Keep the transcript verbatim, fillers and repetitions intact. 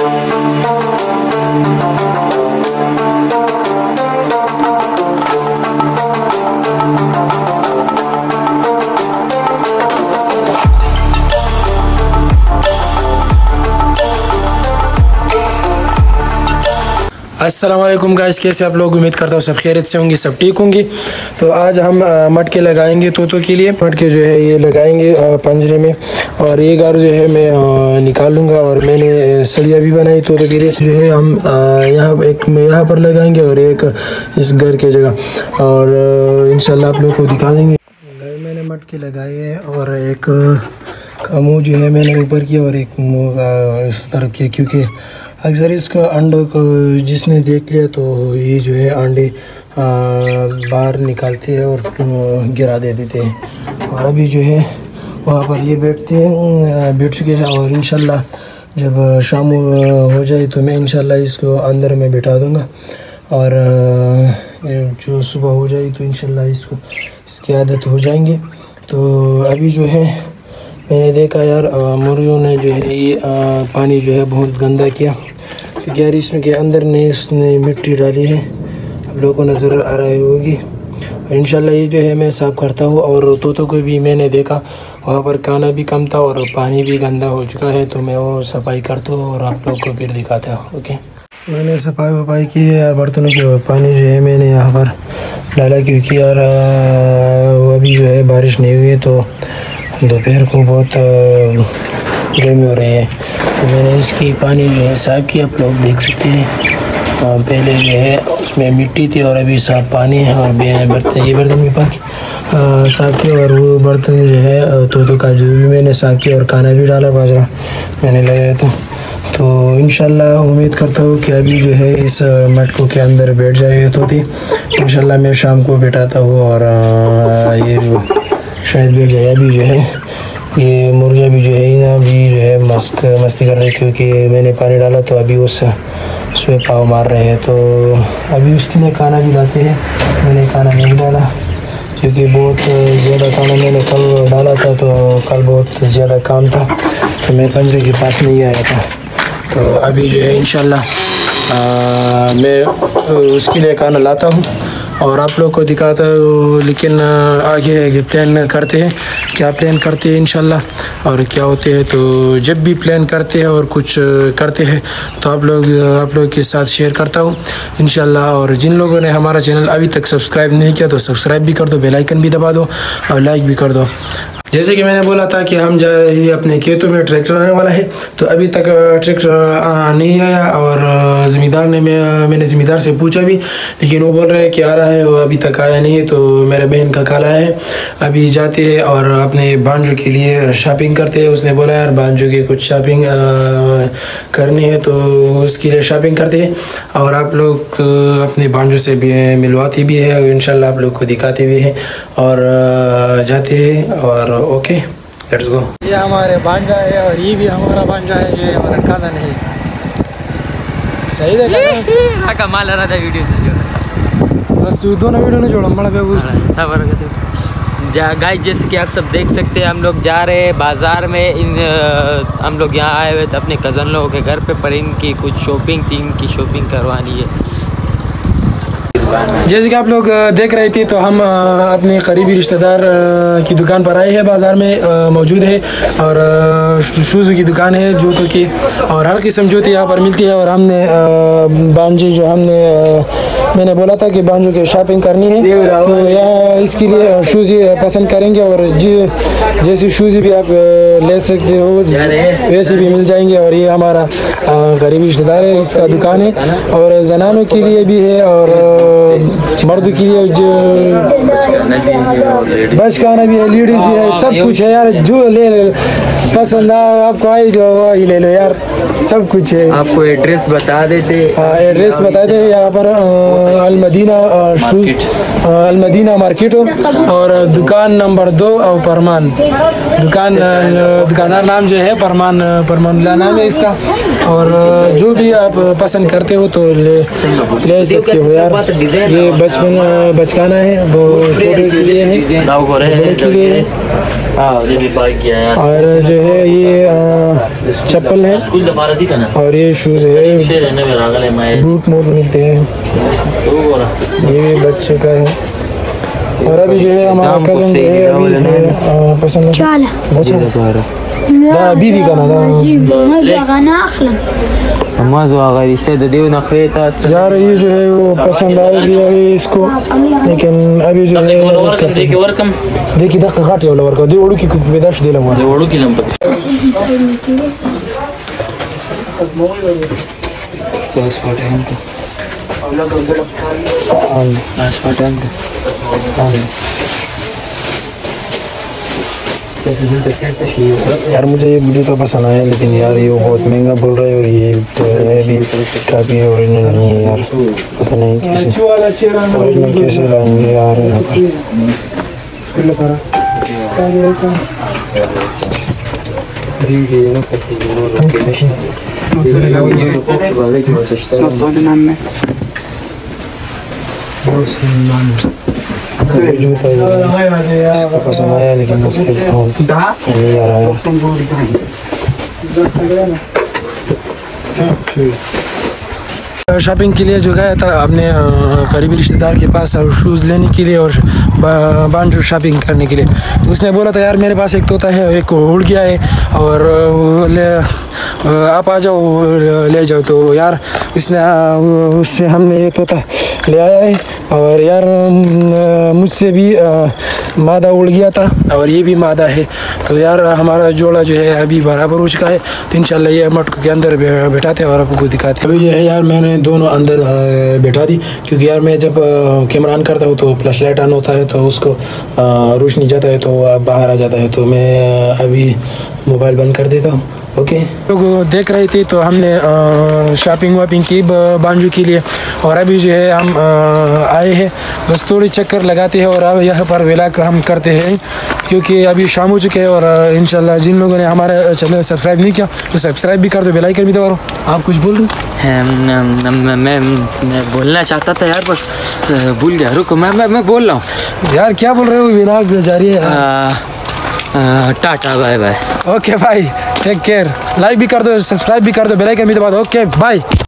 अस्सलाम वालेकुम गाइस, कैसे आप लोग? उम्मीद करता हूँ सब खैरियत से होंगे, सब ठीक होंगे। तो आज हम आ, मटके लगाएंगे तोतों के लिए। मटके जो है ये लगाएंगे आ, पंजरे में, और ये घर जो है मैं आ, निकाल लूँगा। और मैंने सरिया भी बनाई तोतों के लिए, जो है हम यहाँ एक यहाँ पर लगाएंगे और एक इस घर के जगह, और इंशाल्लाह आप लोग को दिखा देंगे। घर मैंने मटके लगाए हैं, और एक का मुँह जो है मैंने ऊपर किया और एक मुँह इस तरफ किया, क्योंकि अक्सर इसका अंडों को जिसने देख लिया तो ये जो है अंडे बाहर निकालते हैं और गिरा दे देते हैं। और अभी जो है वहाँ पर ये बैठते हैं, बैठ चुके हैं। और इंशाल्लाह जब शाम हो जाए तो मैं इंशाल्लाह इसको अंदर में बैठा दूँगा, और जो सुबह हो जाए तो इंशाल्लाह इसको इसकी आदत हो जाएंगे। तो अभी जो है मैंने देखा यार मुर्गियों ने जो है ये पानी जो है बहुत गंदा किया, क्योंकि यार इसमें के अंदर ने इसने मिट्टी डाली है, आप लोगों को नज़र आ रही होगी। और इंशाल्लाह ये जो है मैं साफ़ करता हूँ। और तोतों को भी मैंने देखा वहाँ पर खाना भी कम था और पानी भी गंदा हो चुका है, तो मैं वो सफाई करता हूँ और आप लोग को फिर दिखाता हूँ। ओके, मैंने सफाई वफाई की है यार बर्तनों की। पानी जो है मैंने यहाँ पर डाला, क्योंकि यार अभी जो है बारिश नहीं हुई है, तो दोपहर को बहुत गर्मी हो रही है। तो मैंने इसकी पानी जो है साफ़ किया, आप लोग देख सकते हैं। पहले जो है उसमें मिट्टी थी और अभी साफ़ पानी है। और बर्तन ये बर्तन भी पानी साफ़ किया, और वो बर्तन जो है तोतों का जो भी मैंने साफ़ किया, और खाना भी डाला, बाजरा मैंने लगाया था। तो इंशाल्लाह उम्मीद करता हूँ कि अभी जो है इस मटकों के अंदर बैठ जाए तोते। इंशाल्लाह मैं शाम को बैठाता हूँ और ये शायद बैठ जाए। अभी जो है ये मुर्गियाँ भी जो है ना अभी जो है मस्त मस्ती कर रही है, क्योंकि मैंने पानी डाला तो अभी उस उसमें पाव मार रहे हैं। तो अभी उसके लिए खाना भी लाते हैं। मैंने खाना नहीं डाला, क्योंकि बहुत ज़्यादा खाना मैंने कल डाला था, तो कल बहुत ज़्यादा काम था, तो मैं पंजरे के पास नहीं आया था। तो अभी जो है इंशाल्लाह मैं उसके लिए खाना लाता हूँ और आप लोग को दिखाता हूँ। लेकिन आगे आगे प्लान करते हैं, क्या प्लान करते हैं इंशाल्लाह और क्या होते हैं। तो जब भी प्लान करते हैं और कुछ करते हैं तो आप लोग आप लोग के साथ शेयर करता हूँ इंशाल्लाह। और जिन लोगों ने हमारा चैनल अभी तक सब्सक्राइब नहीं किया तो सब्सक्राइब भी कर दो, बेल आइकन भी दबा दो और लाइक भी कर दो। जैसे कि मैंने बोला था कि हम जा रहे अपने खेतों में ट्रैक्टर आने वाला है, तो अभी तक ट्रैक्टर नहीं आया। और ज़मींदार ने मैं मैंने ज़मींदार से पूछा भी, लेकिन वो बोल रहे हैं कि आ रहा है, वो अभी तक आया नहीं है। तो मेरे बहन का काला है, अभी जाते हैं और अपने भांजों के लिए शॉपिंग करते हैं। उसने बोला यार भांजों की कुछ शॉपिंग करनी है, तो उसके लिए शॉपिंग करते हैं और आप लोग अपने भांजों से भी मिलवाते भी है और इंशाल्लाह आप लोग को दिखाते भी हैं और जाते हैं। और ओके लेट्स गो। ये हमारे भांजा है और ये भी हमारा भांजा है, ये हमारा कज़न है। सही देखा ना कमाल रहा था वीडियो, बस दोनों वीडियो ने जोड़ा बड़ा बेबू जा गाइस। जैसे कि आप सब देख सकते हैं, हम लोग जा रहे हैं बाज़ार में। इन हम लोग यहाँ आए हुए थे अपने कज़न लोगों के घर पे, पर इनकी कुछ शॉपिंग थी, इनकी शॉपिंग करवानी है। जैसे कि आप लोग देख रहे थे, तो हम अपने करीबी रिश्तेदार की दुकान पर आए हैं, बाज़ार में मौजूद है। और शूज़ की दुकान है, जूतों की, और हर किस्म जूते यहाँ पर मिलती है। और हमने बांझे जो हमने मैंने बोला था कि बांझों की शॉपिंग करनी है, तो यहाँ इसके लिए शूज़ पसंद करेंगे। और जी जैसे शूज़ भी आप ले सकते हो वैसे भी मिल जाएंगे। और ये हमारा करीबी रिश्तेदार है, इसका दुकान है। और जनानों के लिए भी है और मर्द के लिए जो बचकाना भी है, लेडीज भी है, सब कुछ है यार। जो ले ले पसंद आए आपको, आई जो वही ले लो यार, सब कुछ है। आपको एड्रेस बता देते। हाँ एड्रेस बता दे, यहाँ पर अलमदीना अलमदीना मार्केट और दुकान नंबर दो और परमान दुकान दुकानदार नाम जो है परमान परमानुल्लाह नाम है इसका। और जो भी आप पसंद करते हो तो ले ले सकते हो यार। ये बचपन बचकाना है, वो छोटे के लिए है, बड़े के लिए है। और जो है ये चप्पल है और ये शूज़ है, बूट मूट मिलते हैं, ये भी बच्चों का है। और अभी जो है हमारा कज़न जो है अभी पसंद बीवी का ना यार, ये जो है वो पसंद आएगी अभी इसको, लेकिन अभी जो है देखिए दक्का घाटे वाला वर्क दे ओडू की बेदाश दे लंगा दे ओडू की लंपा क्लास पार्टन का क्लास पार्टन का यार मुझे ये जूता पसंद आया, लेकिन यार ये बहुत महंगा बोल रहा है और ये तो है भी काफ़ी ओरिजिनल नहीं है यार, पता नहीं कैसे ओरिजिनल कैसे लाएंगे यार यहाँ पर। जूता इसको पसंद आया, लेकिन नहीं आ रहा है। शॉपिंग के लिए जो गया था अपने करीबी रिश्तेदार के पास और शूज़ लेने के लिए और बांजू शॉपिंग करने के लिए, तो उसने बोला था यार मेरे पास एक तोता है, एक उड़ गया है और ले आप आ जाओ ले जाओ। तो यार इसने उससे हमने ये तोता ले आया है और यार मुझसे भी मादा उड़ गया था और ये भी मादा है, तो यार हमारा जोड़ा जो है अभी बराबर हो चुका है। तो इंशाल्लाह ये मटक के अंदर बैठाते हैं और आपको दिखाते हैं। अभी जो है यार मैंने दोनों अंदर बैठा दी, क्योंकि यार मैं जब कैमरा ऑन करता हूँ तो फ्लैश लाइट ऑन होता है तो उसको रोशनी जाता है तो बाहर आ जाता है, तो मैं अभी मोबाइल बंद कर देता हूँ। ओके लोग देख रहे थे तो हमने शॉपिंग वापिंग की बांजू के लिए और अभी जो है हम आए हैं, बस थोड़ी चक्कर लगाते हैं और अब यहाँ पर व्लॉग हम करते हैं, क्योंकि अभी शाम हो चुके हैं। और इंशाल्लाह जिन लोगों ने हमारा चैनल सब्सक्राइब नहीं किया तो सब्सक्राइब भी कर दो, बेल आइकन भी दबाओ। आप कुछ बोल रहे मैं मैं मैं बोलना चाहता था यार, बस भूल गया, रुको मैं मैं मैं बोल रहा हूँ यार। क्या बोल रहे हो? व्लॉग जारी है। Tata bye bye. ओके भाई, टेक केयर, लाइक भी कर दो, सब्सक्राइब भी कर दो, बेल आइकन भी दबा दो। Okay bye.